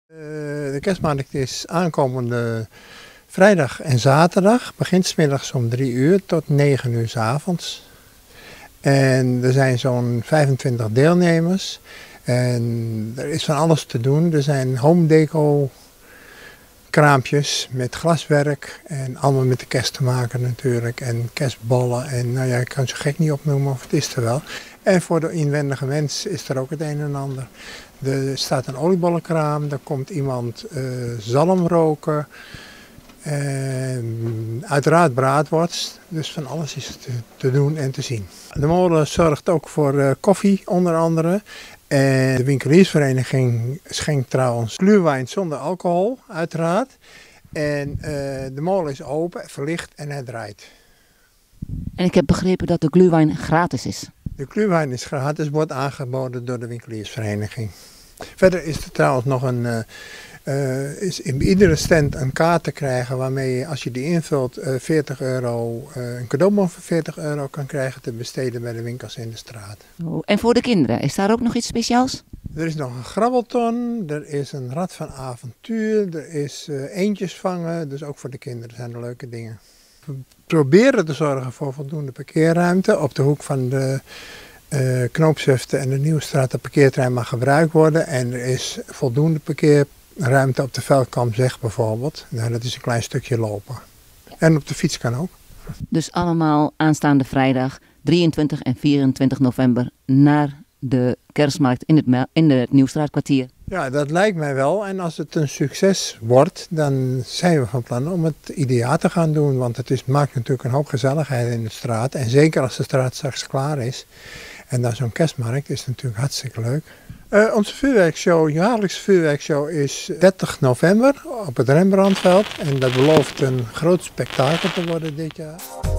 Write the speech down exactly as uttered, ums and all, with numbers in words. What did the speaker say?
Uh, de kerstmarkt is aankomende vrijdag en zaterdag. Begint 's middags om drie uur tot negen uur 's avonds. En er zijn zo'n vijfentwintig deelnemers. En er is van alles te doen. Er zijn home deco kraampjes met glaswerk. En allemaal met de kerst te maken natuurlijk. En kerstballen. En nou ja, ik kan het zo gek niet opnoemen, of het is er wel. En voor de inwendige mens is er ook het een en ander. Er staat een oliebollenkraam, er komt iemand uh, zalm roken. En uiteraard braadworst, dus van alles is te, te doen en te zien. De molen zorgt ook voor uh, koffie onder andere. En de winkeliersvereniging schenkt trouwens gluwijn zonder alcohol, uiteraard. En uh, de molen is open, verlicht en hij draait. En ik heb begrepen dat de gluwijn gratis is. De gluwijn is gratis, wordt aangeboden door de winkeliersvereniging. Verder is er trouwens nog een, uh, uh, is in iedere stand een kaart te krijgen waarmee je, als je die invult, uh, veertig euro, uh, een cadeaubon van veertig euro kan krijgen te besteden bij de winkels in de straat. Oh, en voor de kinderen, is daar ook nog iets speciaals? Er is nog een grabbelton, er is een rad van avontuur, er is uh, eendjes vangen, dus ook voor de kinderen zijn er leuke dingen. We proberen te zorgen voor voldoende parkeerruimte. Op de hoek van de uh, Knoopsufte en de Nieuwstraat de parkeerterrein mag gebruikt worden. En er is voldoende parkeerruimte op de Veldkampzeg bijvoorbeeld. Nou, dat is een klein stukje lopen. En op de fiets kan ook. Dus allemaal aanstaande vrijdag drieëntwintig en vierentwintig november naar de kerstmarkt in het, in het Nieuwstraatkwartier. Ja, dat lijkt mij wel. En als het een succes wordt, dan zijn we van plan om het ieder jaar te gaan doen. Want het is, maakt natuurlijk een hoop gezelligheid in de straat. En zeker als de straat straks klaar is. En dan zo'n kerstmarkt is natuurlijk hartstikke leuk. Uh, onze vuurwerkshow, jaarlijkse vuurwerkshow is dertig november op het Rembrandtveld. En dat belooft een groot spektakel te worden dit jaar.